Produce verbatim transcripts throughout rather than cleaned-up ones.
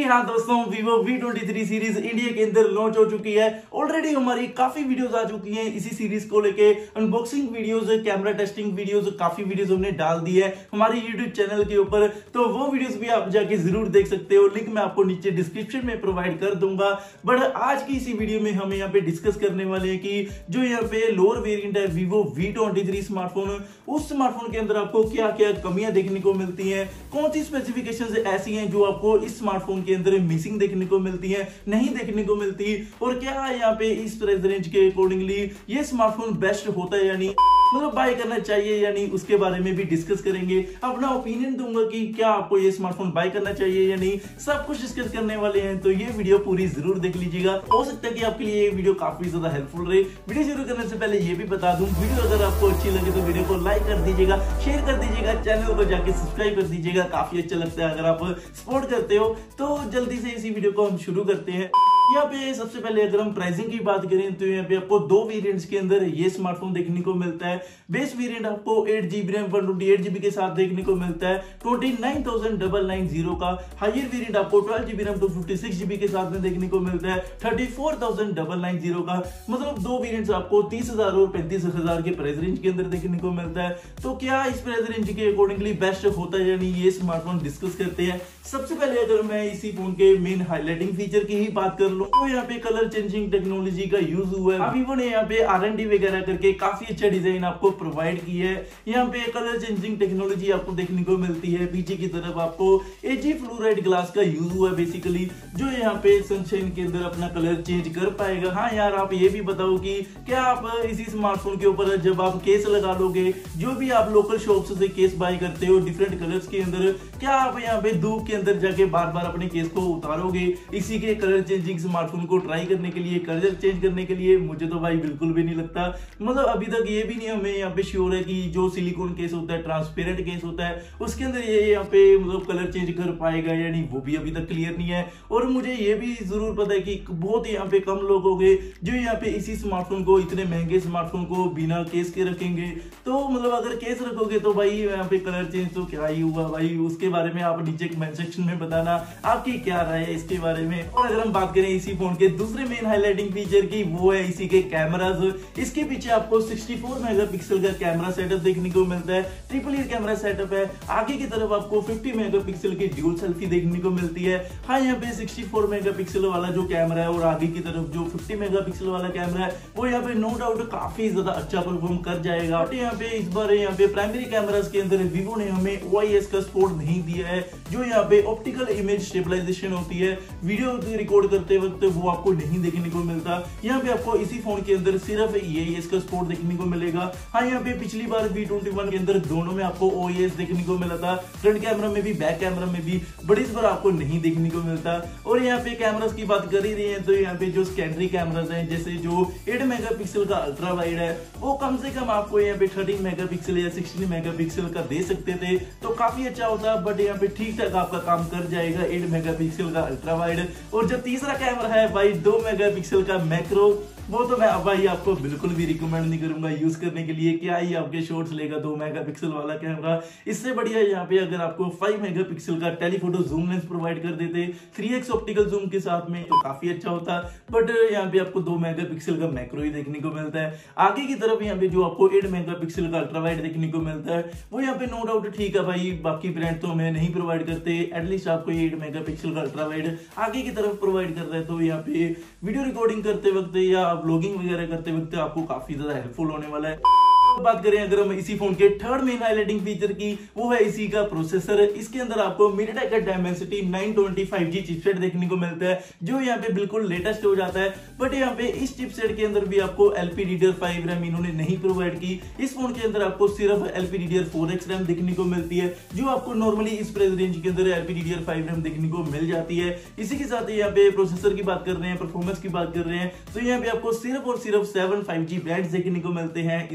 जी हाँ दोस्तों, Vivo V twenty three series India के अंदर लॉन्च हो चुकी है। ऑलरेडी हमारी काफी वीडियोस आ चुकी हैं इसी सीरीज को लेके, unboxing videos, camera testing videos, काफी वीडियोस हमने डाल दी है हमारे यूट्यूब चैनल के ऊपर। तो वो वीडियोस भी आप जाके जरूर देख सकते हो, लिंक मैं आपको नीचे डिस्क्रिप्शन में प्रोवाइड कर दूंगा। बट आज की इसी वीडियो में हम यहाँ पे डिस्कस करने वाले हैं कि जो यहाँ पे लोअर वेरिएंट है Vivo V twenty three smartphone, उस स्मार्टफोन के अंदर आपको क्या क्या कमियां देखने को मिलती हैं, कौन सी स्पेसिफिकेशंस ऐसी हैं जो आपको इस स्मार्टफोन के अंदर मिसिंग देखने को मिलती है, नहीं देखने को मिलती, और क्या यहाँ पे इस प्राइस रेंज के अकॉर्डिंगली ये स्मार्टफोन बेस्ट होता है या नहीं, मतलब बाय करना चाहिए या नहीं, उसके बारे में भी डिस्कस करेंगे। अपना ओपिनियन दूंगा कि क्या आपको ये स्मार्टफोन बाय करना चाहिए या नहीं, सब कुछ डिस्कस करने वाले हैं। तो ये वीडियो पूरी जरूर देख लीजिएगा, हो सकता है कि आपके लिए ये वीडियो काफी ज्यादा हेल्पफुल रहे। वीडियो शुरू करने से पहले ये भी बता दूं, वीडियो अगर आपको अच्छी लगे तो वीडियो को लाइक कर दीजिएगा, शेयर कर दीजिएगा, चैनल को जाके सब्सक्राइब कर दीजिएगा, काफी अच्छा लगता है अगर आप सपोर्ट करते हो। तो जल्दी से इसी वीडियो को हम शुरू करते हैं। यहाँ पे सबसे पहले अगर हम प्राइसिंग की बात करें तो यहाँ पे आपको दो वेरिएंट्स के अंदर ये स्मार्टफोन देखने को मिलता है। बेस वेरिएंट आपको eight GB RAM one twenty eight GB के साथ देखने को मिलता है twenty nine thousand nine nine zero का। हायर वेरिएंट आपको twelve GB RAM two fifty six GB के साथ में देखने को मिलता है thirty four thousand nine nine zero का। मतलब दो वेरिएंट्स आपको तीस हजार और पैंतीस हजार के प्राइस रेंज के अंदर देखने को मिलता है। तो क्या इस प्राइस रेंज के अकॉर्डिंगली बेस्ट होता है या नहीं, ये स्मार्टफोन डिस्कस करते हैं। सबसे पहले अगर मैं इसी फोन के मेन हाईलाइटिंग फीचर की ही बात कर लूं तो यहाँ पे कलर चेंजिंग टेक्नोलॉजी का यूज हुआ है। Vivo ने यहाँ पे आर एंड डी वगैरह करके काफी अच्छा डिजाइन आपको प्रोवाइड की है। यहाँ पे कलर चेंजिंग टेक्नोलॉजी आपको देखने को मिलती है। पीछे की तरफ आपको एजी फ्लोराइड ग्लास का यूज हुआ है बेसिकली, जो यहाँ पे सनशाइन के अंदर अपना कलर चेंज कर पाएगा। हाँ यार, आप ये भी बताओ कि क्या आप इसी स्मार्टफोन के ऊपर जब आप केस लगा लोगे, जो भी आप लोकल शॉप से केस बाय करते हो डिफरेंट कलर्स के अंदर, क्या आप यहाँ पे धूप के अंदर जाके बार बार अपने केस को उतारोगे इसी के कलर चेंजिंग स्मार्टफोन को ट्राई करने के लिए, कलर चेंज करने के लिए? मुझे तो भाई बिल्कुल भी नहीं लगता। मतलब अभी तक ये भी नहीं हमें यहाँ पे श्योर है कि जो सिलिकॉन केस होता है, ट्रांसपेरेंट केस होता है, उसके अंदर ये यहाँ पे मतलब कलर चेंज कर पाएगा या नहीं, वो भी अभी तक क्लियर नहीं है। और मुझे ये भी जरूर पता है कि बहुत यहाँ पे कम लोग होंगे जो यहाँ पे इसी स्मार्टफोन को, इतने महंगे स्मार्टफोन को बिना केस के रखेंगे। तो मतलब अगर केस रखोगे तो भाई यहाँ पे कलर चेंज तो क्या ही हुआ भाई, उसके बारे में आप नीचे कमेंट सेक्शन में बताना आपकी क्या राय है इसके बारे में। और अगर हम बात करें इसी फोन के दूसरे मेन हाईलाइटिंग फीचर की, वो है इसी के कैमरास। इसके पीछे आपको सिक्सटी फोर मेगापिक्सल का कैमरा सेटअप देखने को मिलता है। ट्रिपल ईयर कैमरा सेटअप है। आगे की तरफ आपको फिफ्टी मेगापिक्सल की ड्यूल सेल्फी देखने को मिलती है। हाँ, यहाँ पे सिक्सटी फोर मेगापिक्सल वाला जो कैमरा है और आगे की तरफ जो फिफ्टी मेगापिक्सल वाला कैमरा है, वो यहाँ पे नो डाउट काफी ज्यादा अच्छा परफॉर्म कर जाएगा। बट यहाँ पे इस बार यहाँ पे प्राइमरी कैमरास के अंदर Vivo ने हमें ओ आई एस का सपोर्ट नहीं दिया है, जो यहाँ पे ऑप्टिकल इमेज स्टेबलाइजेशन होती है। वीडियो रिकॉर्ड करते वक्त वो आपको नहीं देखने को मिलता। यहाँ पे आपको इसी फोन के अंदर सिर्फ ए आई एस का सपोर्ट देखने को मिलेगा। हाँ, यहाँ पे पिछली बार वी ट्वेंटी वन के अंदर दोनों में आपको ओ आई एस देखने को मिला था, फ्रंट कैमरा में भी बैक कैमरा में भी, बट इस बार आपको नहीं देखने को मिलता। और यहाँ पे कैमरास की बात कर ही रही है तो यहाँ पे जो सेकेंडरी कैमरास हैं, जैसे जो एट मेगापिक्सल का अल्ट्रा वाइड है, वो कम से कम आपको यहाँ पे थर्टीन मेगापिक्सल या सिक्सटीन मेगापिक्सल का दे सकते थे तो काफी अच्छा होता। बट यहाँ पे ठीक ठाक आपका काम कर जाएगा एट मेगापिक्सल का अल्ट्रा वाइड। और जो तीसरा कैमरा है भाई दो मेगापिक्सल का मैक्रो, वो तो मैं भाई आपको बिल्कुल भी रिकमेंड नहीं करूंगा यूज करने के लिए। क्या ही आपके शॉट्स लेगा दो मेगापिक्सल वाला कैमरा। इससे बढ़िया यहाँ पे अगर आपको फाइव मेगापिक्सल का टेलीफोटो जूम लेंस प्रोवाइड कर देते थ्री एक्स ऑप्टिकल जूम के साथ में तो काफी अच्छा होता। बट यहाँ पे आपको दो मेगापिक्सल का मैक्रो ही देखने को मिलता है। आगे की तरफ यहाँ पे जो आपको एट मेगापिक्सल का अल्ट्रा वाइड देखने को मिलता है, वो यहाँ पे नो डाउट ठीक है भाई, बाकी ब्रांड तो हमें नहीं प्रोवाइड करते। एटलीस्ट आपको एट मेगापिक्सल का अल्ट्रा वाइड आगे की तरफ प्रोवाइड कर रहा है, तो यहाँ पे वीडियो रिकॉर्डिंग करते वक्त या व्लॉगिंग वगैरह करते वक्त आपको काफी ज्यादा हेल्पफुल होने वाला है। बात करें अगर हम इसी फोन के थर्ड मेन हाईलाइटिंग फीचर की, वो है इसी का प्रोसेसर। इसके अंदर आपको मिlte का Dimensity nine twenty five G chipset देखने को मिलता है, जो यहाँ पे बिल्कुल लेटेस्ट हो जाता है। बट यहाँ पे इस चिपसेट के अंदर भी आपको L P D D R five RAM इन्होंने नहीं प्रोवाइड की। इस फोन के अंदर आपको सिर्फ L P D D R four X RAM देखने को मिलती है, जो आपको नॉर्मली इस प्राइस रेंज के अंदर L P D D R five RAM देखने को मिल जाती है। इसी के साथ यहाँ पे प्रोसेसर की बात कर रहे हैं, परफॉर्मेंस की बात कर रहे हैं, तो यहाँ पे आपको सिर्फ और सिर्फ सेवन फाइव जी बैंड देखने को मिलते हैं इसी फोन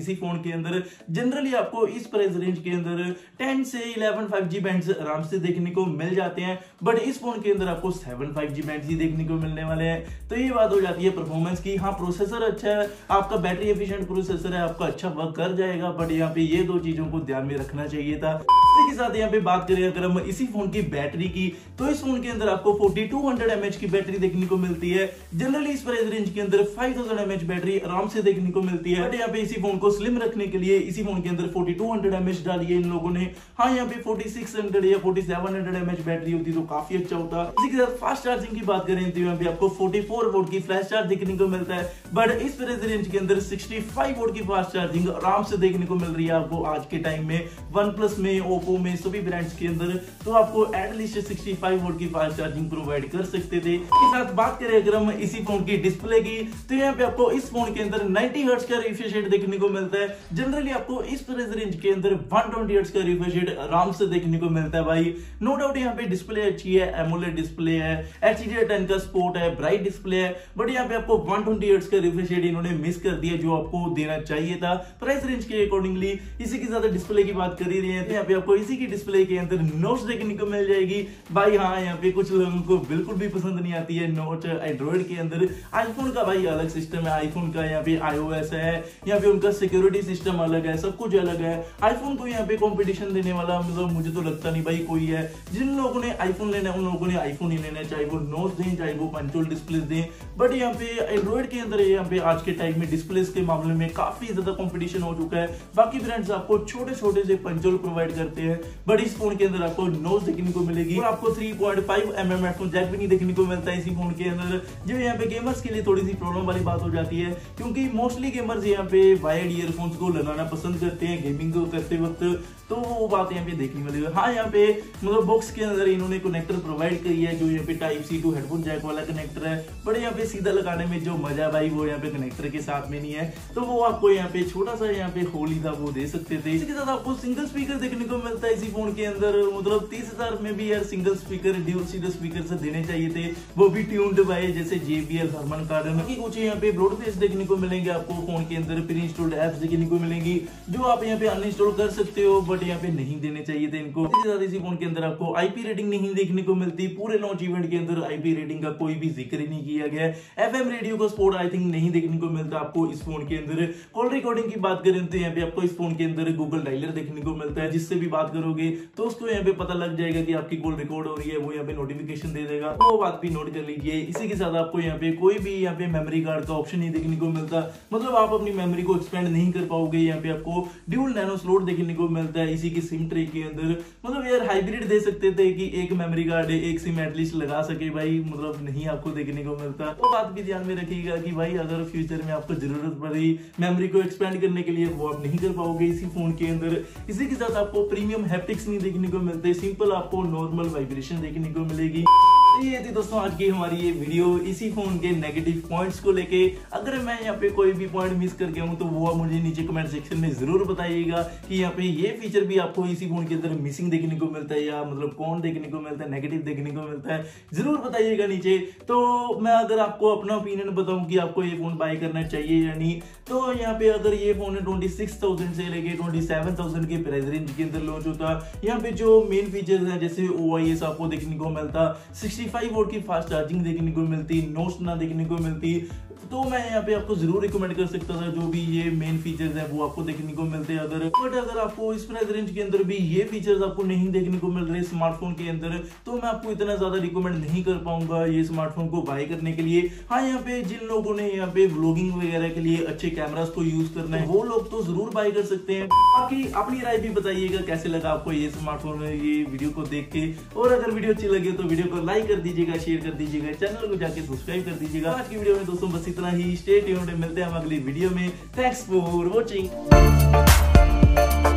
के अंदर जनरली आपको इस प्राइस रेंज के अंदर टेन से इलेवन फाइव जी बैंड्स आराम से देखने को मिल जाते हैं, बट इस फोन के अंदर आपको सेवन फाइव जी बैंड्स ही देखने को मिलने वाले हैं। तो ये बात हो जाती है परफॉर्मेंस की। हाँ, प्रोसेसर अच्छा है, आपका बैटरी एफिशिएंट प्रोसेसर है, आपका अच्छा वर्क कर जाएगा, बट यहाँ पे ये दो चीजों को ध्यान में रखना चाहिए था। इसी के साथ यहाँ पे बात करें अगर हम इसी फोन की बैटरी की, तो इस फोन के अंदर आपको फोर्टी टू हंड्रेड एमएच की बैटरी देखने को मिलती है। जनरली इस प्राइस रेंज के अंदर फाइव थाउजेंड एमएच बैटरी आराम से देखने को मिलती है, बट यहाँ पे इसी फोन को स्लिम रखने के लिए इसी फोन के अंदर फोर्टी टू हंड्रेड एमएच डाली है इन लोगों ने। हाँ, यहाँ पे फोर्टी सिक्स हंड्रेड या forty seven hundred mAh battery होती तो काफी अच्छा होता। इसी के साथ फास्ट चार्जिंग की बात करें तो यहाँ पे आपको फोर्टी फोर वोल्ट की फ्लैश चार्ज देखने को मिलता है, बट इस प्राइस रेंज के अंदर सिक्सटी फाइव वोल्ट की फास्ट चार्जिंग आराम से देखने को मिल रही है आपको आज के टाइम में। वन प्लस में, ओप्पो में, सभी ब्रांड्स के अंदर तो आपको एटलीस्ट सिक्सटी फाइव वोल्ट की फास्ट चार्जिंग प्रोवाइड कर सकते थे। इसके साथ बात करें अगर हम इसी फोन की डिस्प्ले की, तो यहाँ पे आपको इस फोन के अंदर नाइंटी हर्ट्ज का रिफ्रेश रेट देखने को मिलता है। जनरली आपको इस प्राइस रेंज के अंदर वन ट्वेंटी हर्ट्ज का रिफ्रेश रेट आराम से देखने को मिलता है भाई। नो डाउट यहाँ पे डिस्प्ले अच्छी है, एमोलेड डिस्प्ले है, एच डी आर टेन का सपोर्ट है, ब्राइट डिस्प्ले है, बट यहाँ पे आपको वन ट्वेंटी हर्ट्ज का रिफ्रेश रेट इन्होंने मिस कर दिया जो आपको देना चाहिए था प्राइस रेंज के अकॉर्डिंगली। इसी के साथ डिस्प्ले की बात कर ही रहे हैं तो यहाँ पे आपको इसी की डिस्प्ले के अंदर नोट्स देखने को मिल जाएगी भाई। हाँ, यहाँ पे कुछ लोगों को बिल्कुल भी पसंद नहीं आती है नोट एंड्रॉइड के अंदर। आईफोन का भाई अलग सिस्टम है, आईफोन का यहाँ पे आईओएस है, यहाँ पे उनका सिक्योरिटी सिस्टम अलग है, सब कुछ अलग है। आईफोन को यहाँ पे कंपटीशन देने वाला मतलब मुझे तो लगता नहीं भाई कोई है। जिन लोगों ने आईफोन लेना है उन लोगों ने आईफोन ही लेना है, चाहे वो नोट्स दें चाहे वो पंचोल डिस्प्ले दें, बट यहाँ पे एंड्रॉइड के अंदर यहाँ पे आज के टाइम में डिस्प्ले के मामले में काफी ज्यादा कंपटीशन हो चुका है। बाकी ब्रांड्स आपको छोटे छोटे से पंचोल प्रोवाइड करते हैं, बट इस फोन के अंदर आपको नोट्स देखने को मिलेगी और आपको three point five M M headphone jack भी नहीं देखने को मिलता है इसी फोन के अंदर, जो यहाँ पे गेमर्स के लिए थोड़ी सी प्रॉब्लम वाली बात हो जाती है, क्योंकि मोस्टली गेमर्स यहाँ पे वायर्ड ईयरफोन्स को लगाना पसंद करते हैं गेमिंग को करते वक्त, तो वो बात यहाँ पे देखने वाली है। हाँ, यहाँ पे मतलब बॉक्स के अंदर इन्होंने कनेक्टर प्रोवाइड करी है जो यहाँ पे type C to headphone jack वाला कनेक्टर है, बट यहाँ पे सीधा लगाने में जो मजा भाई वो यहाँ पे कनेक्टर के साथ में नहीं है, तो वो आपको यहाँ पे छोटा सा यहाँ पे होल ही था वो दे सकते थे। इसके साथ आपको सिंगल स्पीकर देखने को मिलता है इसी फोन के अंदर, मतलब तीस हजार में भी यार single speaker dual series speaker से देने चाहिए थे, वो भी ट्यून्ड बाय जैसे जेबीएल, हरमन कार्डन की कुछ यहाँ पे ब्रॉडबैंड देखने को मिलेंगे आपको फोन के अंदर, प्री इंस्टॉल्ड एप्स देखने को मिलेंगी जो आप यहाँ पे अनइंस्टॉल कर सकते हो, बट यहाँ पे नहीं देने चाहिए थे इनको। इसके साथ इसी फोन के अंदर आपको आईपी रेटिंग नहीं देखने को मिलती, पूरे लॉन्च इवेंट के अंदर आईपी रेटिंग का कोई भी जिक्र ही नहीं किया गया। एफएम रेडियो का सपोर्ट आई थिंक नहीं देखने को मिलता आपको इस फोन के अंदर। कॉल रिकॉर्डिंग की बात करें तो यहाँ पे आपको इस फोन के अंदर गूगल डायलर देखने को मिलता है, जिससे भी बात करोगे तो उसको यहाँ पे पता लग जाएगा कि आपकी कॉल रिकॉर्ड हो रही है, वो यहाँ पे नोटिफिकेशन दे देगा, वो बात भी नोट कर लीजिए। इसी के साथ आपको यहाँ पे कोई भी यहाँ पे मेमोरी कार्ड का ऑप्शन नहीं देखने को मिलता, मतलब आप अपनी मेमोरी को एक्सपेंड नहीं कर पाओगे। यहाँ पे आपको ड्यूल नैनो स्लॉट देखने को मिलता है इसी की सिम ट्रे के अंदर, मतलब यार हाइब्रिड दे सकते थे कि एक मेमोरी कार्ड एक सिम एटलीस्ट लगा सके भाई, मतलब नहीं आपको देखने को मिलता। तो बात भी ध्यान में रखिएगा कि भाई अगर फ्यूचर में आपको जरूरत पड़ी मेमोरी को एक्सपेंड करने के लिए वो आप नहीं कर पाओगे इसी फोन के अंदर। इसी के साथ आपको प्रीमियम हैप्टिक्स नहीं देखने को मिलते, सिंपल आपको नॉर्मल वाइब्रेशन देखने को मिलेगी। तो ये थी दोस्तों आज की हमारी ये वीडियो इसी फोन के नेगेटिव पॉइंट्स को लेके। अगर मैं यहाँ पे कोई भी पॉइंट मिस कर गया हूँ तो वो आप मुझे नीचे कमेंट सेक्शन में जरूर बताइएगा कि यहाँ पे ये फीचर भी आपको इसी फोन के अंदर मिसिंग देखने को मिलता है या मतलब कौन देखने को मिलता है, नेगेटिव देखने को मिलता है, जरूर बताइएगा नीचे। तो मैं अगर आपको अपना ओपिनियन बताऊं कि आपको ये फोन बाय करना चाहिए या नहीं, तो यहाँ पे अगर ये फोन ट्वेंटी सिक्स थाउजेंड से लेके ट्वेंटी सेवन थाउजेंड के प्राइस रेंज के अंदर लॉन्च होता, यहाँ पे जो मेन फीचर्स हैं जैसे ओआईएस आपको देखने को मिलता, सिक्सटी फाइव वोल्ट की फास्ट चार्जिंग देखने को मिलती, नोट्स ना देखने को मिलती, तो मैं यहाँ पे आपको जरूर रिकमेंड कर सकता था जो भी ये मेन फीचर्स है वो आपको देखने को मिलते हैं अगर। बट अगर आपको इस प्राइस रेंज के अंदर भी ये फीचर्स आपको नहीं देखने को मिल रहे स्मार्टफोन के अंदर, तो मैं आपको इतना ज्यादा रिकमेंड नहीं कर पाऊंगा ये स्मार्टफोन को बाय करने के लिए। हाँ, यहाँ पे जिन लोगों ने यहाँ पे व्लॉगिंग वगैरह के लिए अच्छे कैमरास को यूज करना है वो लोग तो जरूर बाय कर सकते हैं। बाकी अपनी राय भी बताइएगा कैसे लगा आपको ये स्मार्टफोन ये वीडियो को देख के, और अगर वीडियो अच्छी लगे तो वीडियो को लाइक कर दीजिएगा, शेयर कर दीजिएगा, चैनल को जाके सब्सक्राइब कर दीजिएगा। आज की वीडियो में दोस्तों बस इतना ही, स्टे ट्यून्ड, मिलते हैं हम अगली वीडियो में। Thanks for watching.